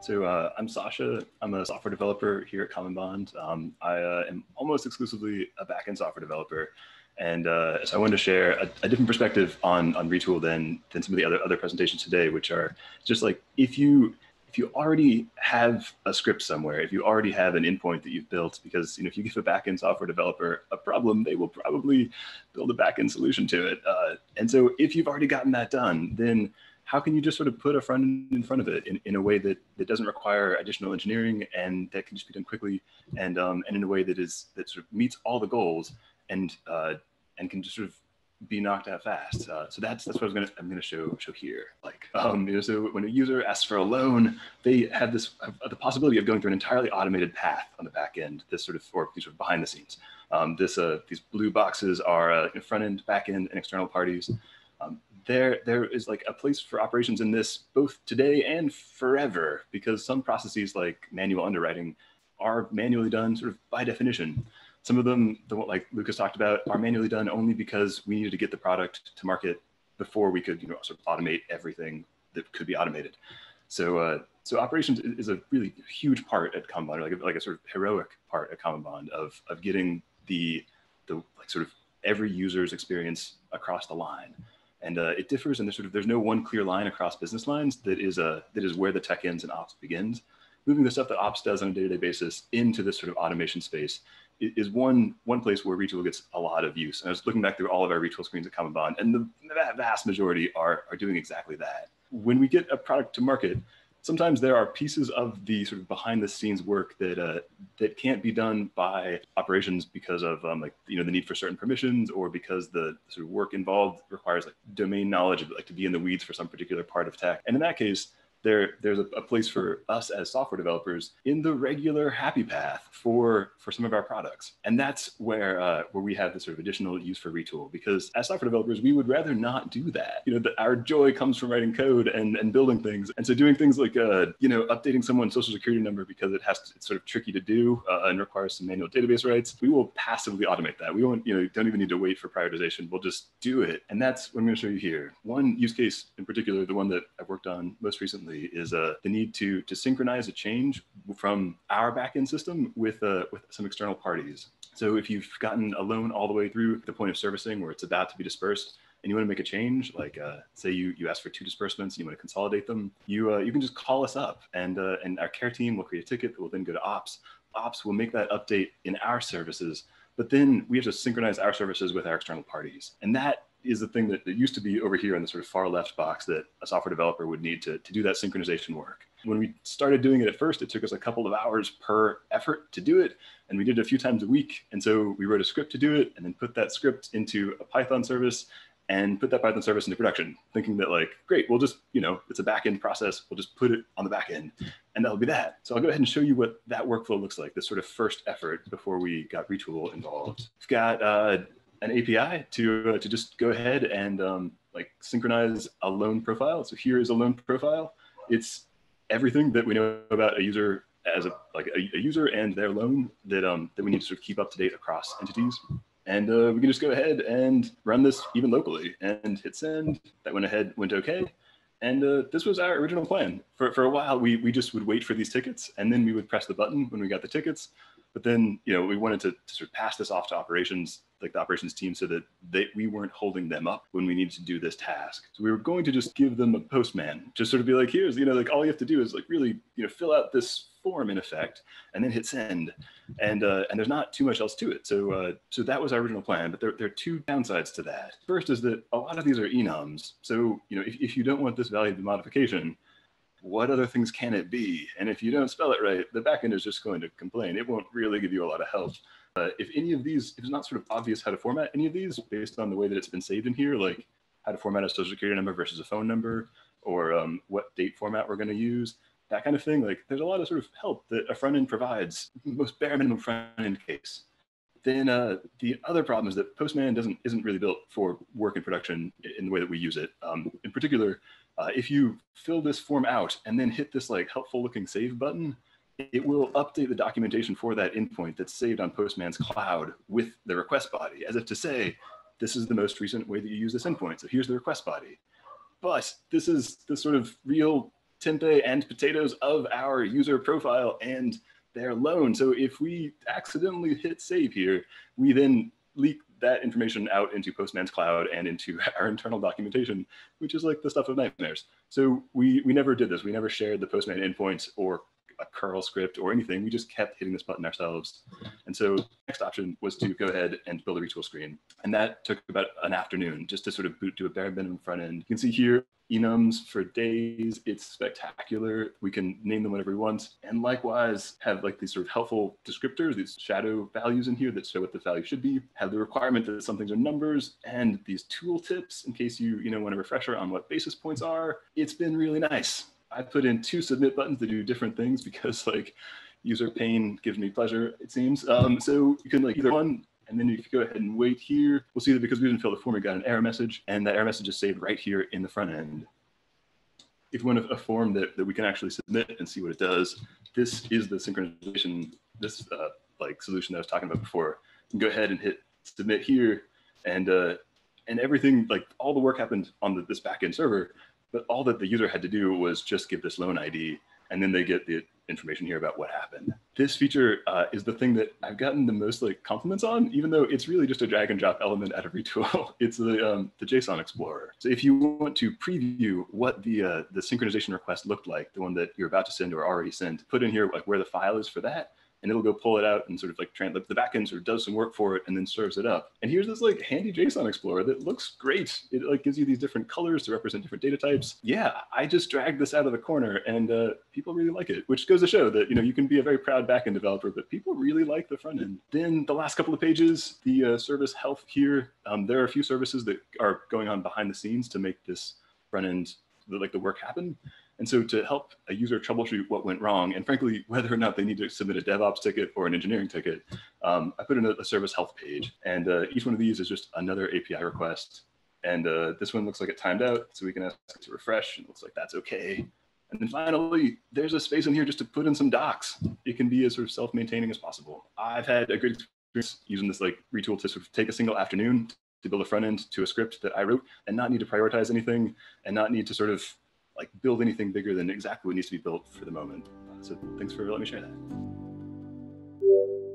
I'm Sasha. I'm a software developer here at CommonBond. I am almost exclusively a backend software developer. And so I wanted to share a different perspective on Retool than some of the other presentations today, which are just like if you already have a script somewhere, if you already have an endpoint that you've built, because if you give a backend software developer a problem, they will probably build a backend solution to it. And so if you've already gotten that done, then how can you just sort of put a front end in front of it in a way that doesn't require additional engineering and that can just be done quickly and in a way that sort of meets all the goals and can just sort of be knocked out fast. So that's what I'm gonna show here. Like so when a user asks for a loan, they have the possibility of going through an entirely automated path on the back end. This sort of behind the scenes. These blue boxes are front end, back end, and external parties. There is like a place for operations in this both today and forever, because some processes like manual underwriting are manually done sort of by definition. Some of them, like Lucas talked about, are manually done only because we needed to get the product to market before we could sort of automate everything that could be automated. So operations is a really huge part at CommonBond, or like a sort of heroic part at CommonBond of getting the like sort of every user's experience across the line. And it differs, and there's no one clear line across business lines that is where the tech ends and ops begins. Moving the stuff that ops does on a day-to-day basis into this sort of automation space is one place where Retool gets a lot of use. And I was looking back through all of our Retool screens at CommonBond, and the vast majority are doing exactly that. When we get a product to market, sometimes there are pieces of the sort of behind the scenes work that can't be done by operations because of the need for certain permissions, or because the sort of work involved requires like domain knowledge, like to be in the weeds for some particular part of tech. And in that case, there's a place for us as software developers in the regular happy path for some of our products. And that's where we have this sort of additional use for Retool, because as software developers, we would rather not do that. Our joy comes from writing code and building things. And so doing things like, updating someone's social security number because it's sort of tricky to do and requires some manual database rights, we will passively automate that. We won't, don't even need to wait for prioritization. We'll just do it. And that's what I'm going to show you here. One use case in particular, the one that I've worked on most recently, is the need to synchronize a change from our backend system with some external parties. So if you've gotten a loan all the way through the point of servicing where it's about to be dispersed, and you want to make a change, like say you ask for 2 disbursements and you want to consolidate them, you can just call us up, and our care team will create a ticket that will then go to ops. Ops will make that update in our services, but then we have to synchronize our services with our external parties. And that is the thing that used to be over here in the sort of far left box that a software developer would need to do that synchronization work. When we started doing it at first, it took us a couple of hours per effort to do it, and we did it a few times a week. And so we wrote a script to do it, and then put that script into a Python service, and put that Python service into production, thinking that like, great, we'll just, it's a back-end process, we'll just put it on the back end, and that'll be that. So I'll go ahead and show you what that workflow looks like, this sort of first effort before we got Retool involved. We've got an API to just go ahead and synchronize a loan profile. So here is a loan profile. It's everything that we know about a user as a user and their loan that we need to sort of keep up to date across entities. And we can just go ahead and run this even locally and hit send. That went okay. And this was our original plan. For a while, we just would wait for these tickets, and then we would press the button when we got the tickets. But then, we wanted to sort of pass this off to operations, like the operations team, so that we weren't holding them up when we needed to do this task. So we were going to just give them a postman, just sort of be like, here's, all you have to do is like really, fill out this form in effect, and then hit send. And there's not too much else to it. So that was our original plan, but there are 2 downsides to that. First is that a lot of these are enums. So, if you don't want this value to be modification, what other things can it be? And if you don't spell it right, the backend is just going to complain. It won't really give you a lot of help. If it's not sort of obvious how to format any of these based on the way that it's been saved in here, like how to format a social security number versus a phone number, or what date format we're going to use, that kind of thing, like there's a lot of sort of help that a front end provides, most bare minimum front end case. Then the other problem is that Postman isn't really built for work in production in the way that we use it. In particular, if you fill this form out and then hit this like helpful looking save button, it will update the documentation for that endpoint that's saved on Postman's cloud with the request body, as if to say, this is the most recent way that you use this endpoint. So here's the request body. But this is the sort of real tempeh and potatoes of our user profile and their loan. So if we accidentally hit save here, we then leak that information out into Postman's cloud and into our internal documentation, which is like the stuff of nightmares. So we never did this. We never shared the Postman endpoints or a curl script or anything. We just kept hitting this button ourselves. And so the next option was to go ahead and build a Retool screen. And that took about an afternoon just to sort of boot to a bare minimum front end. You can see here, enums for days. It's spectacular. We can name them whatever we want. And likewise, have like these sort of helpful descriptors, these shadow values in here that show what the value should be, have the requirement that some things are numbers, and these tool tips in case you want a refresher on what basis points are. It's been really nice. I put in 2 submit buttons to do different things because like user pain gives me pleasure, it seems. So you can like either one, and then if you go ahead and wait here, we'll see that because we didn't fill the form, we got an error message, and that error message is saved right here in the front end. If you want a form that we can actually submit and see what it does, this is the synchronization, this like solution that I was talking about before. You can go ahead and hit submit here, and everything, like all the work happened on this backend server, but all that the user had to do was just give this loan ID, and then they get the information here about what happened. This feature is the thing that I've gotten the most like compliments on, even though it's really just a drag and drop element out of Retool. It's the JSON Explorer. So if you want to preview what the synchronization request looked like, the one that you're about to send or already sent, put in here like where the file is for that, and it'll go pull it out and sort of like the backend sort of does some work for it and then serves it up. And here's this like handy JSON Explorer that looks great. It like gives you these different colors to represent different data types. Yeah, I just dragged this out of the corner, and people really like it, which goes to show that you can be a very proud backend developer, but people really like the front end. Then the last couple of pages, the service health here. There are a few services that are going on behind the scenes to make this front end, like the work happen. And so to help a user troubleshoot what went wrong, and frankly, whether or not they need to submit a DevOps ticket or an engineering ticket, I put in a service health page. And each one of these is just another API request. And this one looks like it timed out, so we can ask it to refresh, and it looks like that's okay. And then finally, there's a space in here just to put in some docs. It can be as sort of self-maintaining as possible. I've had a great experience using this like Retool to sort of take a single afternoon to build a front end to a script that I wrote and not need to prioritize anything and not need to sort of like build anything bigger than exactly what needs to be built for the moment. So thanks for letting me share that.